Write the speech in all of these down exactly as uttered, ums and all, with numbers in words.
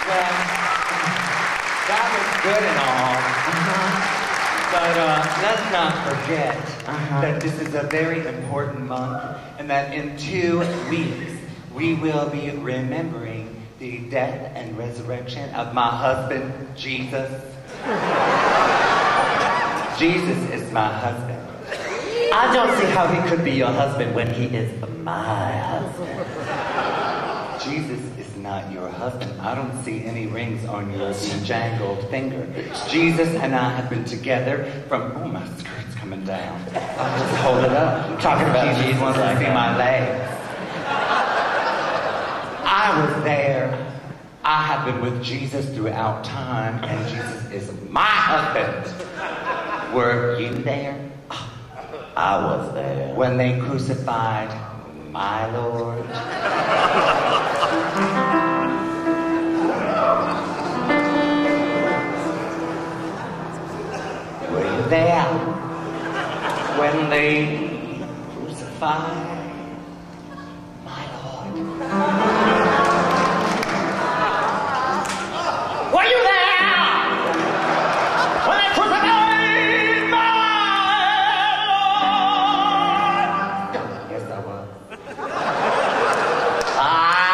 Well, that was good and all. But uh, let's not forget uh-huh. that this is a very important month, and that in two weeks we will be remembering the death and resurrection of my husband, Jesus. Jesus is my husband. I don't see how he could be your husband when he is my husband. Jesus is not your husband. I don't see any rings on your jangled finger. Jesus and I have been together from... Oh, my skirt's coming down. I'll just hold it up. I'm talking about Jesus, Jesus wants to see my legs. I was there. I have been with Jesus throughout time, and Jesus is my husband. Were you there? I was there. When they crucified my Lord. Were you there when they crucified my Lord? Were you there when they crucified my Lord? Yes, I was. I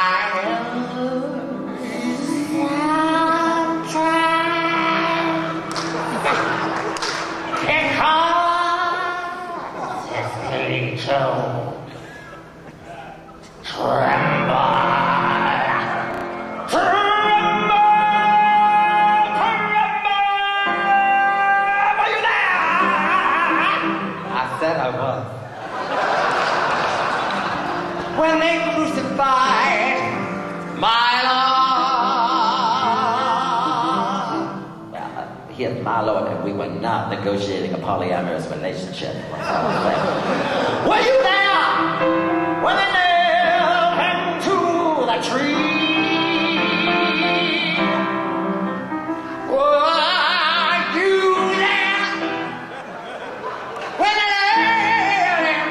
when they crucified my Lord. Well, he is my Lord, and we were not negotiating a polyamorous relationship. Were you there when they nailed him to the tree? Were you there when they nailed him?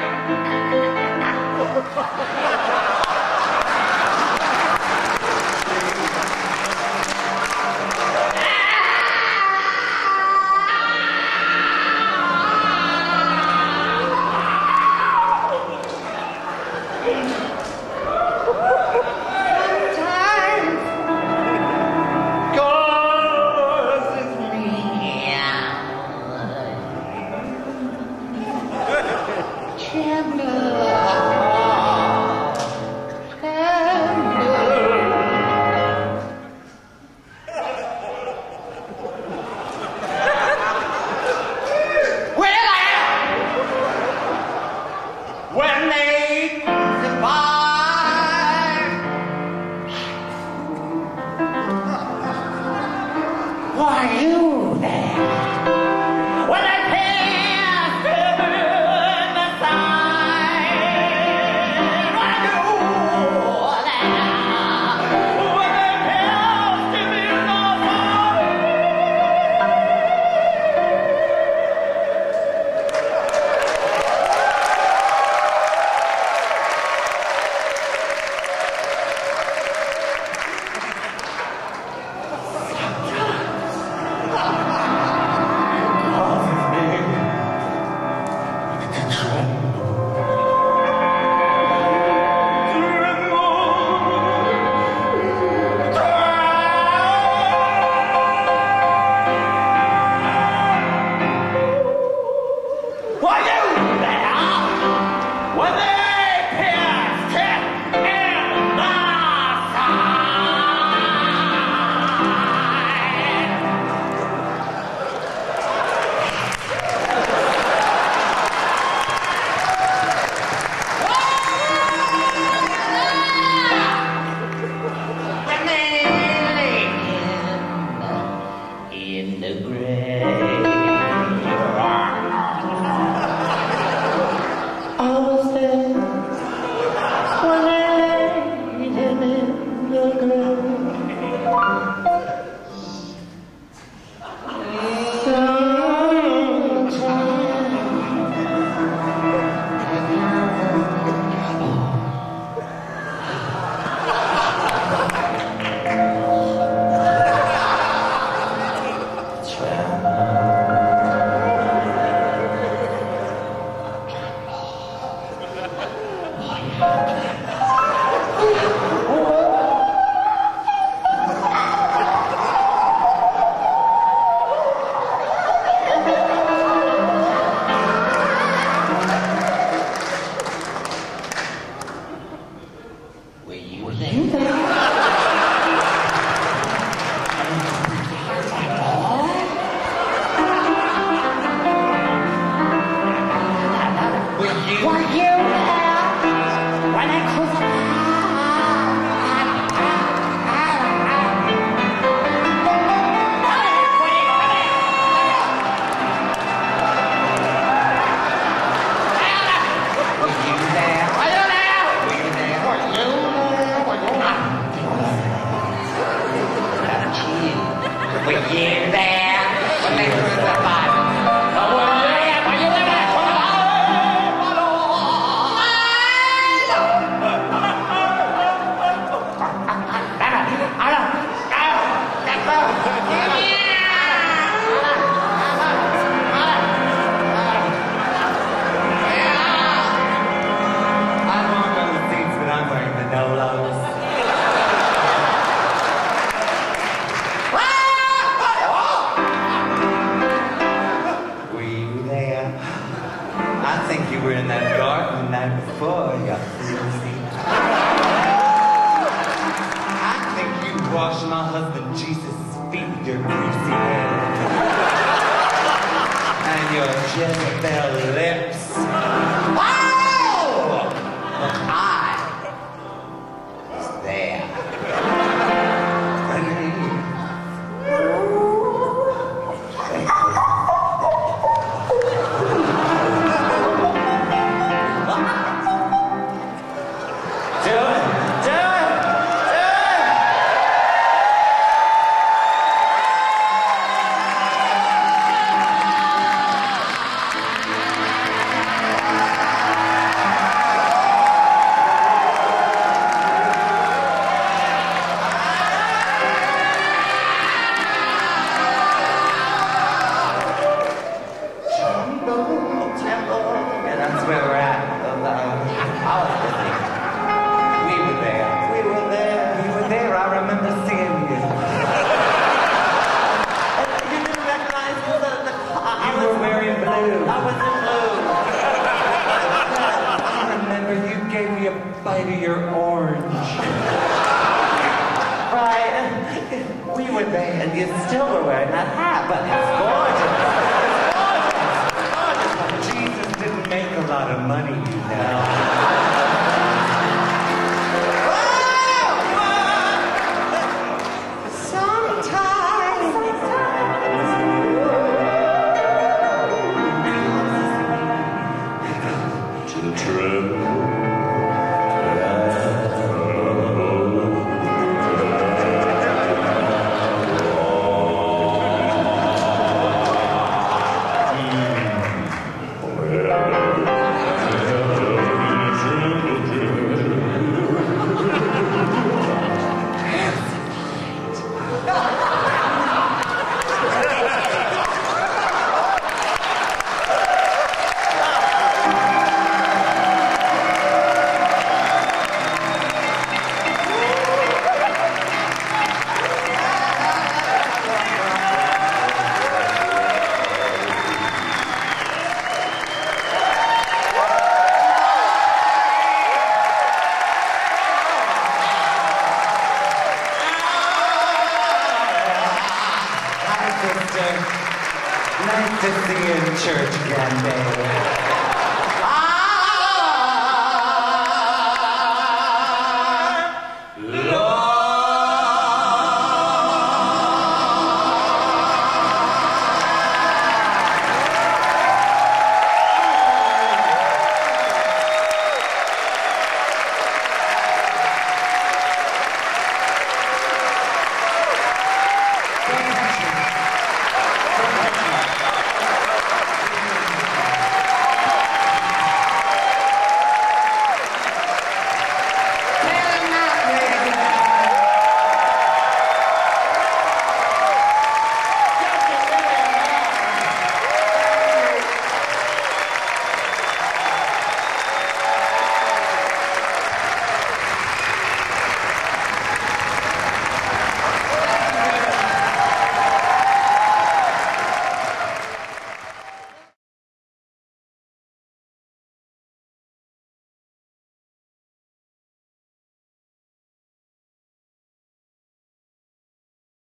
Nice to see you in church again, baby.